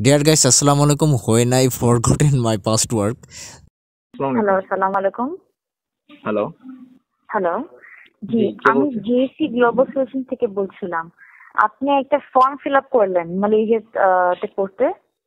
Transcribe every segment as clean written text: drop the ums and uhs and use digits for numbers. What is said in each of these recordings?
Dear guys, assalamu alaikum. When I forgotten my password. Hello, আসসালামু আলাইকুম। Hello hello, জি কে আমি বলছেন? জেএসসি গ্লোবাল সলিউশন থেকে বলছিলাম। আপনি একটা ফর্ম ফিল আপ করলেন মালয়েশিয়াতে পড়তে।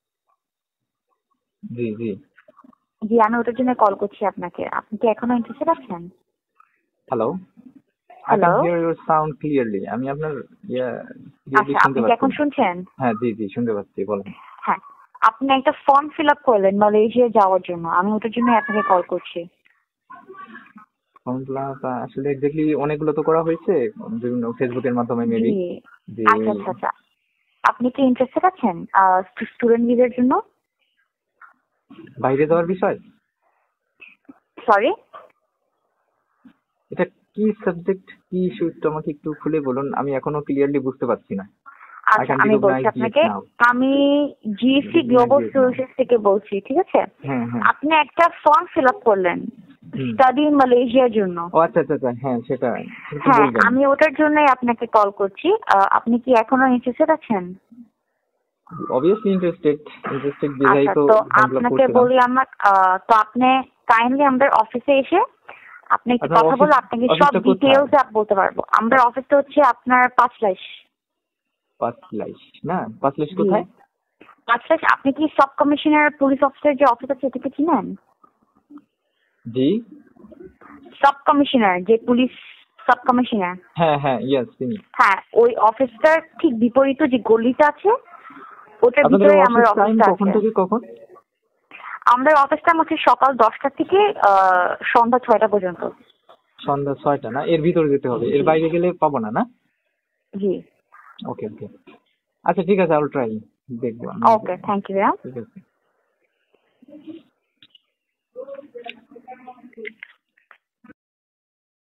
জি জি জি, আমি ওটার জন্য কল করছি আপনাকে। আপনি কি এখনো ইন্টারেস্টেড আছেন? Hello I hello, can hear your sound clearly. আমি আপনার ক্লিয়ারলি আচ্ছা শুনতে আপনি কি এখন পাচ্ছি। শুনছেন? হ্যাঁ জি জি শুনতে পাচ্ছি, বলেন। হ্যাঁ, আপনি একটা ফর্ম ফিল আপ করলেন মালয়েশিয়া যাওয়ার জন্য। আমি ওটার জন্য আপনাকে কল করছি। ফর্মগুলা আসলে এক্স্যাক্টলি অনেকগুলো তো করা হয়েছে বিভিন্ন ফেসবুকের মাধ্যমে জি, মেবি। যে আচ্ছা আচ্ছা আচ্ছা। আপনি কি ইন্টারেস্টেড আছেন স্টুডেন্ট ভিসার জন্য? বাইরে যাওয়ার বিষয়, সরি, এটা কি সাবজেক্ট, কি ইস্যু, একটু আমাকে একটু খুলে বলুন, আমি এখনো ক্লিয়ারলি বুঝতে পারছি না। I আচ্ছা can আমি বলছি recognize আপনাকে। it now. আমি GSC Recognize global it now. Solution থেকে বলছি, ঠিক আছে? হ্যাঁ হ্যাঁ আপনি একটা ফর্ম ফিল আপ করলেন হুম। স্টাডি ইন মালয়েশিয়ার জন্য। ও আচ্ছা আচ্ছা আচ্ছা, হ্যাঁ সেটা একটু হ্যাঁ, বলবেন। আমি ওটার জন্যই আপনাকে কল করছি। আপনি কি এখনো ইন্টারেস্টেড আছেন? অবভিয়াসলি ইন্টারেস্টেড বিধাই আচ্ছা, তো তো ফর্ম ফিল আপ আপনাকে করছিলাম। বলি তো আপনি কাইন্ডলি আমাদের অফিসে এসে আপনি একটু আপনার কথা বলে আপনাকে সব অফিসটা কোথায়? ডিটেইলস বলতে পারবো। আমাদের অফিসটা হচ্ছে আপনার পাঁচলাইশ। পাঁচলাইশ না, পাঁচলাইশ জি, কোথায়? পাঁচলাইশ। আপনি কি সাব কমিশনার পুলিশ অফিসার যে অফিস আছে এটাকে চিনেন? জি সাব কমিশনার, যে পুলিশ সাব কমিশনার। হ্যাঁ হ্যাঁ ইয়েস তিনি। হ্যাঁ, ওই অফিসটার ঠিক বিপরীতে যে গলিটা আছে ওটার আপনাদের ভিতরে অফিস আমাদের টাইম অফিসটা কখন আছে। থেকে কখন? আমাদের অফিসটা হচ্ছে সকাল 10টা থেকে সন্ধ্যা 6টা পর্যন্ত। সন্ধ্যা 6টা না, এর ভিতরে যেতে হবে, এর জি বাইরে গেলে পাবো না না? জি, ওকে ওকে, আচ্ছা ঠিক আছে, আই উইল ট্রাই, দেখবো আমি। Okay, thank you. ঠিক আছে।